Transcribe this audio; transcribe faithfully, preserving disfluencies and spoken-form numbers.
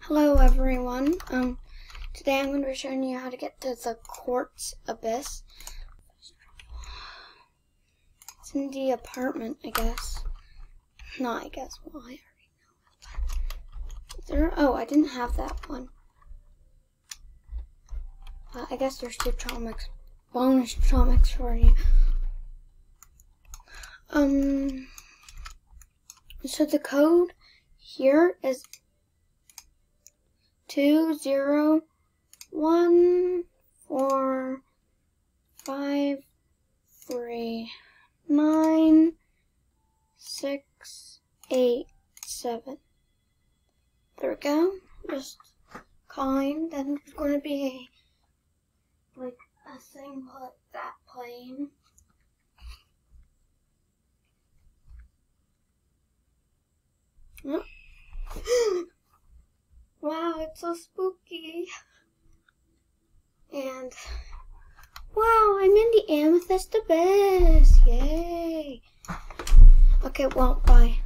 Hello everyone. Um, today I'm going to be showing you how to get to the quartz abyss. It's in the apartment, I guess. No, I guess. Well, I already know it. There. Oh, I didn't have that one. Uh, I guess there's two comics, bonus comics for you. Um. So the code here is two zero one four five three nine six eight seven. There we go. Just calling. Then there's going to be a, like a thing like that playing. Oh. Wow, it's so spooky. And wow, I'm in the amethyst abyss. Yay. Okay, well, bye.